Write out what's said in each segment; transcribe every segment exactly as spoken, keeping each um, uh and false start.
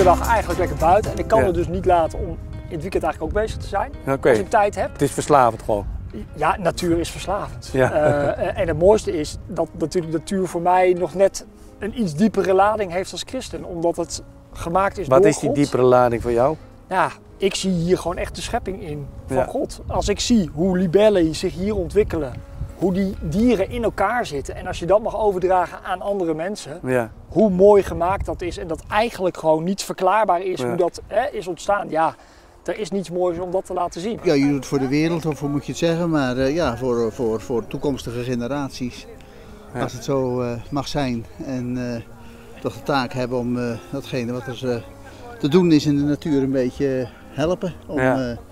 dag eigenlijk lekker buiten. En ik kan Ja. het dus niet laten om in het weekend eigenlijk ook bezig te zijn. Oké. Als ik tijd heb. Het is verslavend gewoon. Ja, natuur is verslavend. Ja. Uh, en het mooiste is dat natuurlijk natuur voor mij nog net een iets diepere lading heeft als christen. Omdat het gemaakt is Wat door is die God. diepere lading voor jou? Ja, ik zie hier gewoon echt de schepping in van Ja. God. Als ik zie hoe libellen zich hier ontwikkelen, hoe die dieren in elkaar zitten. En als je dat mag overdragen aan andere mensen, Ja. hoe mooi gemaakt dat is. En dat eigenlijk gewoon niet verklaarbaar is Ja. hoe dat hè, is ontstaan. Ja, er is niets moois om dat te laten zien. Ja, je doet het voor de wereld, of hoe moet je het zeggen, maar uh, ja, voor, voor, voor toekomstige generaties. Ja. Als het zo uh, mag zijn en uh, toch de taak hebben om uh, datgene wat er uh, te doen is in de natuur een beetje helpen. Om Ja. uh,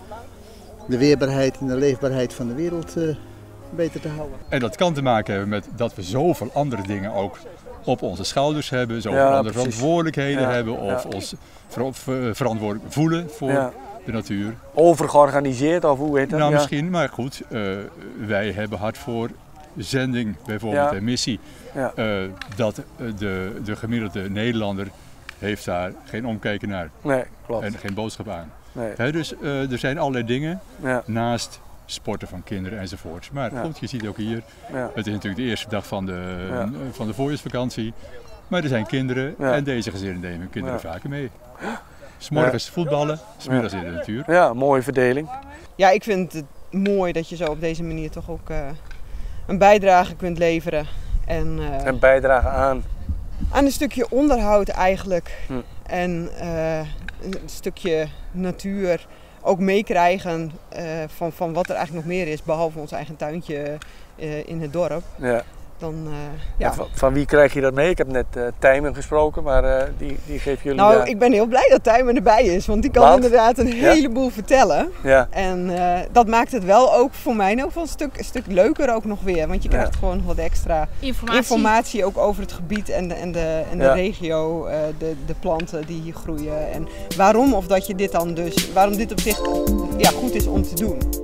de weerbaarheid en de leefbaarheid van de wereld uh, beter te houden. En dat kan te maken hebben met dat we zoveel andere dingen ook op onze schouders hebben, zoveel Ja, andere precies. verantwoordelijkheden Ja, hebben of ja. ons ver ver verantwoordelijk voelen voor Ja. de natuur. Overgeorganiseerd of hoe heet dat? Nou, Ja. misschien, maar goed, uh, wij hebben hard voor zending bijvoorbeeld Ja. en missie. Ja. Uh, dat uh, de, de gemiddelde Nederlander heeft daar geen omkijken naar Nee, klopt. en geen boodschap aan. Nee. He, dus uh, er zijn allerlei dingen Ja. naast sporten van kinderen enzovoorts. Maar Ja. goed, je ziit ook hier, Ja. het is natuurlijk de eerste dag van de, Ja. van de voorjaarsvakantie. Maar er zijn kinderen Ja. en deze gezinnen nemen hun kinderen Ja. vaker mee. 'S morgens voetballen, 's middags in de natuur. Ja, mooie verdeling. Ja, ik vind het mooi dat je zo op deze manier toch ook uh, een bijdrage kunt leveren. En, uh, En bijdragen aan. aan een stukje onderhoud eigenlijk. Hm. En uh, een stukje natuur ook meekrijgen uh, van, van wat er eigenlijk nog meer is. Behalve ons eigen tuintje uh, in het dorp. Ja. Dan, uh, Ja. ja. Van, van wie krijg je dat mee? Ik heb net uh, Tijmen gesproken, maar uh, die, die geeft jullie... Nou, uh, ik ben heel blij dat Tijmen erbij is. Want die kan Want? inderdaad een Ja? heleboel vertellen. Ja. En uh, dat maakt het wel ook voor mij nog wel een stuk, een stuk leuker ook nog weer. Want je krijgt Ja. gewoon wat extra Informatie. informatie ook over het gebied en de, en de, en de Ja. regio, uh, de, de planten die hier groeien. En waarom of dat je dit dan dus, waarom dit op zich ja, goed is om te doen.